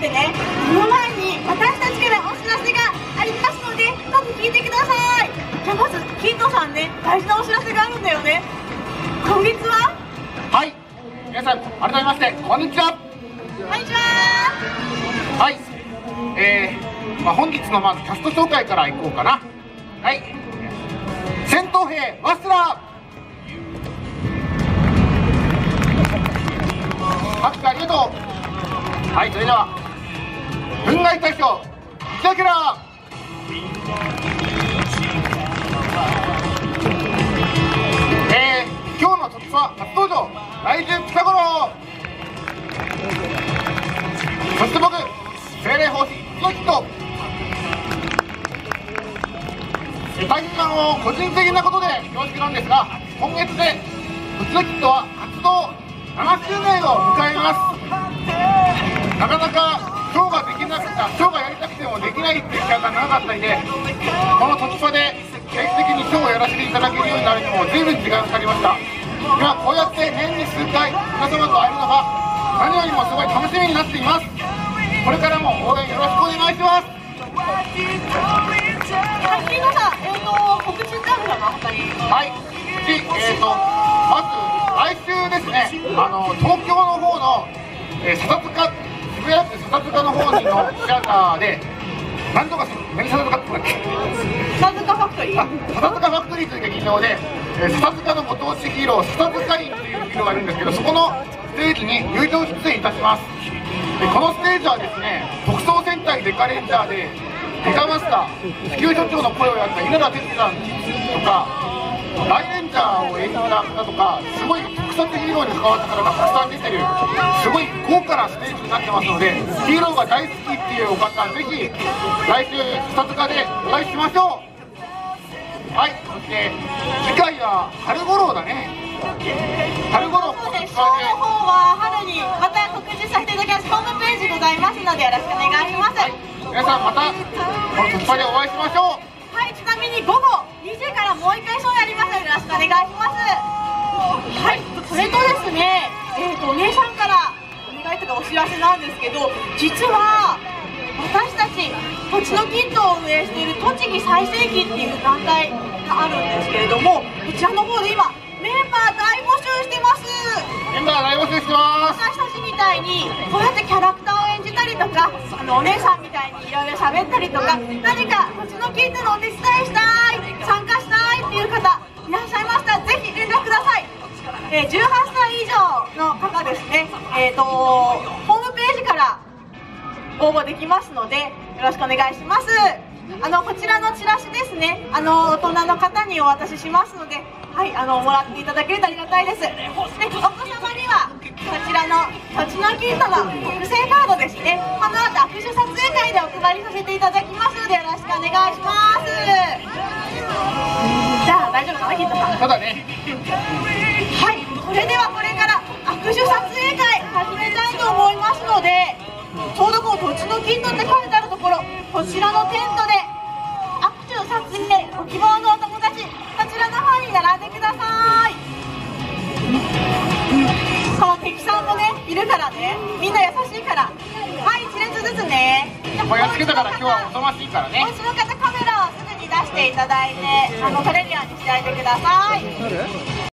してね、その前に私たちからお知らせがありますので、どうぞ聞いてください。じゃあまずキントさんね、大事なお知らせがあるんだよね。今月は、 はい、皆さん改めましてこんにちは。 こんにちは。 はい、本日のまずキャスト紹介からいこうかな。はい、戦闘兵ワスラー、拍手ありがとう。はい、それでは憤慨大将イチャキラ今日の突破初登場来週ピタゴロ、そして僕精霊奉仕のヒット。大変個人的なことで恐縮なんですが、今月でうちのキットは活動7周年を迎えます。なかなかショーができなくて、ショーがやりたくてもできないっていう期間が長かったりで、この突破で定期的にショーをやらせていただけるようになるにも随分時間がかかりました。今こうやって年に数回皆様と会えるのが何よりもすごい楽しみになっています。これからも応援よろしくお願いします。 はい、キントさん、告知ってあるかな、他に。 はい、まず来週ですね、東京の方の、笹塚、渋谷区笹塚の方にのシアターで、なんとか何笹塚って言うんだっけ、 笹塚ファクトリー。 笹塚ファクトリーという劇場で、笹塚のご当地ヒーロー、笹塚院というヒーローがいるんですけど、そこのステージに入場出演いたします。でこのステージはですね、特捜戦隊デカレンジャーでデカマスター、地球所長の声をやった稲田哲さんとか、大レンジャーを演じた方とか、すごい特撮ヒーローに関わった方がたくさん出てる、すごい豪華なステージになってますので、ヒーローが大好きっていうお方、ぜひ来週笹塚でお会いしましょう。はい、そして次回は春頃だね。春頃、 そうです。ショーの方は春にまた告知させていただきます。ホームページございますのでよろしくお願いします。 はい、皆さんまたこの突破でお会いしましょう。 はい、ちなみに午後2時からもう一回ショーやりますのでよろしくお願いします。はい、それとですね、お姉さんからお願いとかお知らせなんですけど、実は私たち土地のキットを運営している栃木最盛期っていう団体があるんですけれども、こちらの方で今メンバー大募集してます。 メンバー大募集してます。 私たちみたいにこうやってキャラクターを演じたりとか、お姉さんみたいにいろいろ喋ったりとか、何か土地のキットのお手伝いしたい、参加したいっていう方いらっしゃいましたらぜひ連絡ください。18歳以上の方ですね、ホームページから応募できますのでよろしくお願いします。こちらのチラシですね、大人の方にお渡ししますので、はい、もらっていただけるとありがたいです。で、お子様にはこちらの土地のキットの特製カードですね、この後握手撮影会でお配りさせていただきますのでよろしくお願いします。じゃあ大丈夫かな、キットさん。 そうだね。 はい、それではこれから握手撮影会始めたいと思いますので、ちょうどこう土地のキットって書いてあるところ、こちらのテントで握手撮影ご希望のお友達、こちらの方に並んでください。この敵さんもねいるからね、みんな優しいから。はい、1列ずつね。 もうやっつけたから今日はおとなしいからね。 お家の方カメラをすぐに出していただいて撮れるようにしておいてください。